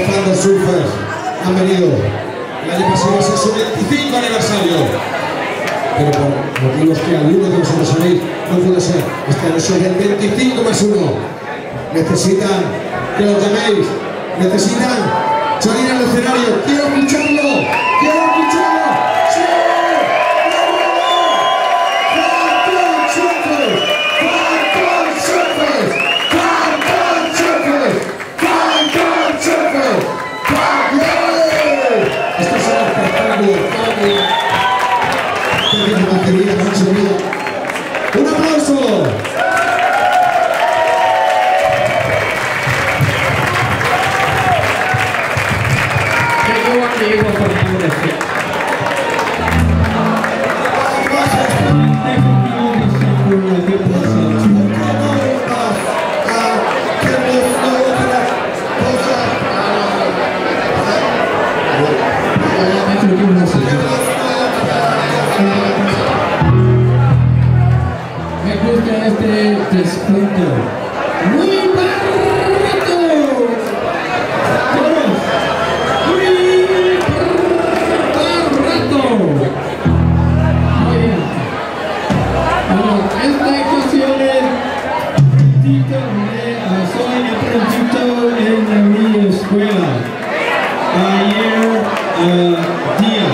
Thunder Surfers han venido. El año pasado es su 25 aniversario. Pero por motivos que algunos de vosotros sabéis, no puede ser. Este año son el 25 más 1. Necesitan que los llaméis. Necesitan salir al escenario. ¡Quiero escucharlo! ¡Quiero escucharlo! ¡Sí! Esto es un espectáculo. ¡Un aplauso! Me gusta este descuento. ¡Muy barato! ¡Todos! ¡Muy barato! Muy bien. Bueno, esta ocasión es soy aprendido en mi escuela. Ayer día.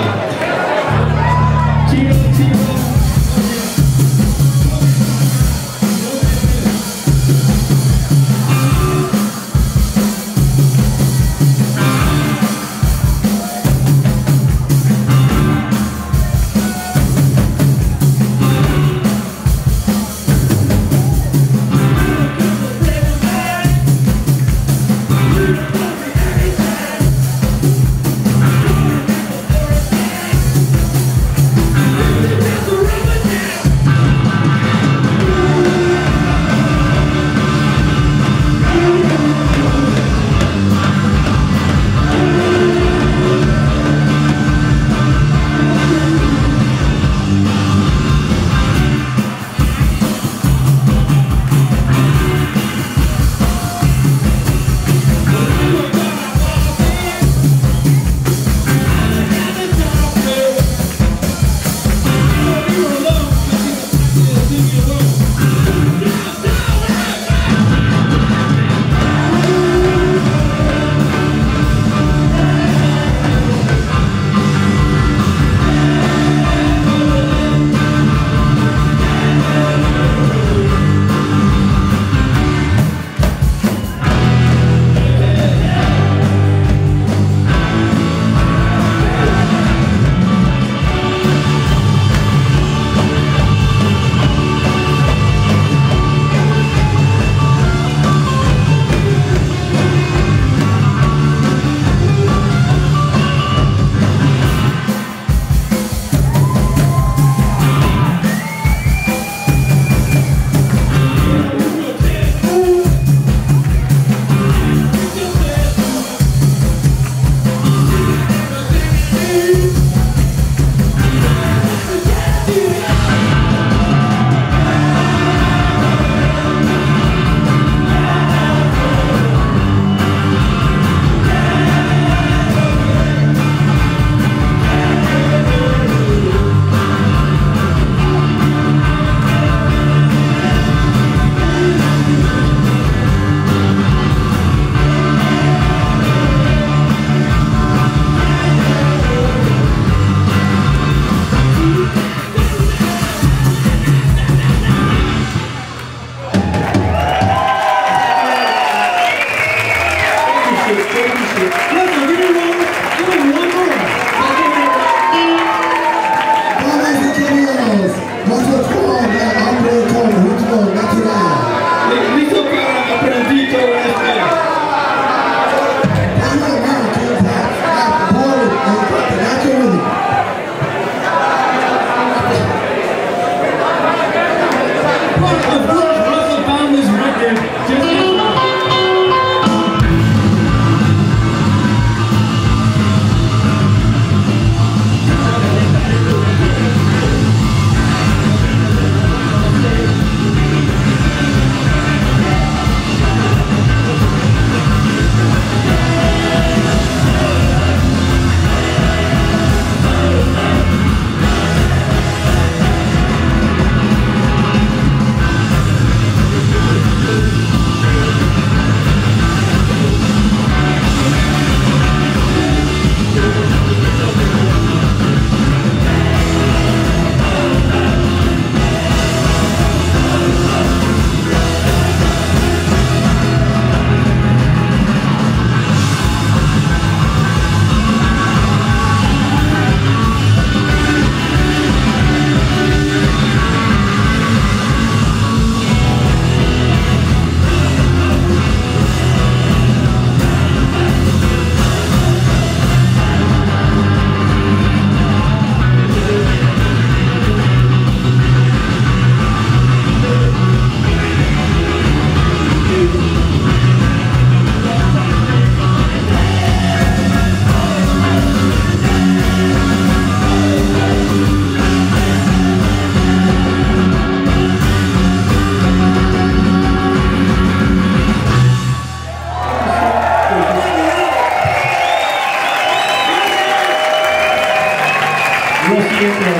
Lo siento.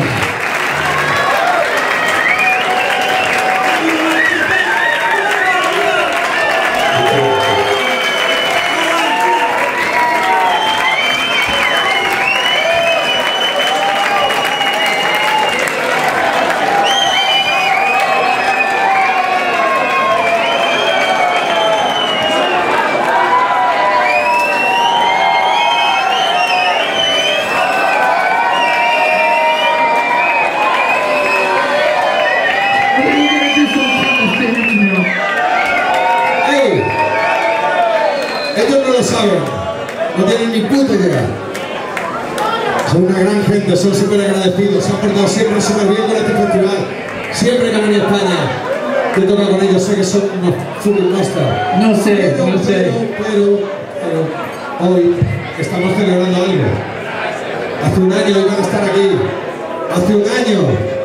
Ellos no lo saben, no tienen ni puta idea. Son una gran gente, son súper agradecidos, se han portado siempre súper bien con este festival. Siempre que van a España, que toca con ellos, sé que son unos fucking monsters. No sé, no sé. Pero hoy estamos celebrando algo. Hace un año iban a estar aquí. Hace un año.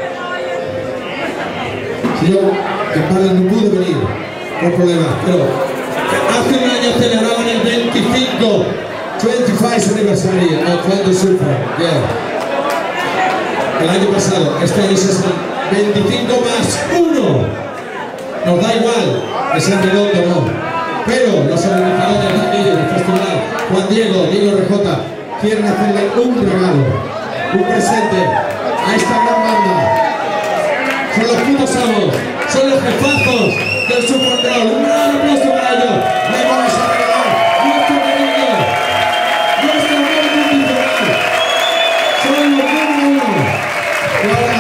Si yo, que padre no pude venir por problemas, pero hace un año celebraban el 25 aniversario of Fondo Surfer. Yeah. El año pasado, este año es el 25 más 1. Nos da igual que sea redondo o no. Pero los organizadores de aquí del festival, Juan Diego RJ, quieren hacerle un regalo, un presente a esta gran banda. Son los putos amos, son los jefazos del Superroll. Un gran aplauso para ellos. Le vamos a regalar nuestro cariño, nuestro amor incondicional. Son los número 1. Y ahora,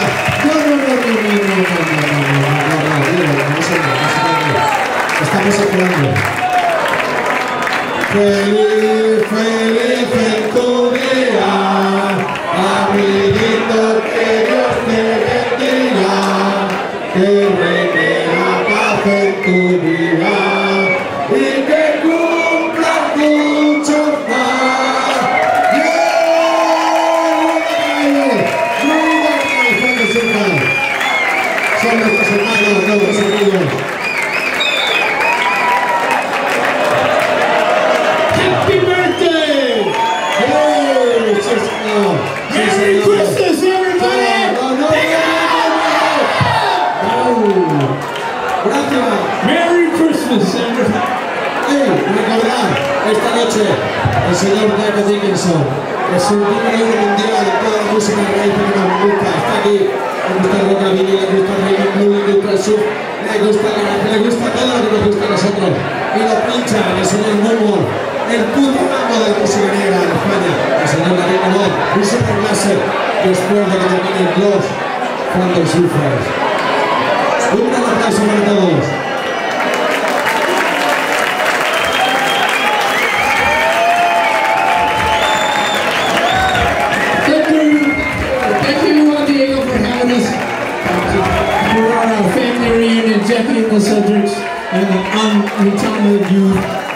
estamos esperando. Feliz, feliz en tu día, amiguito, que Dios te bendiga, que reine la paz en tu vida y que cumplas mucho más. Son nuestros hermanos, nuestros amigos. Happy birthday! Merry Christmas, everybody! Gracias. Merry Christmas, everybody! Recordad, esta noche el señor David Dickinson es un número 1 mundial de toda la música raíz que nos gusta. Está aquí, le gusta el rockabilly, le gusta el reggae blues, le gusta el surf, le gusta el rap, le gusta todo lo que nos gusta a nosotros. Y lo pincha el señor Moonwalk, el puto amo de la música negra en España, el señor David Moonwalk, un super láser después de que terminen los Phantom Surfers. Un gran aplauso para todos. For our family reunion, Jackie and the Cedrics and the unretired youth.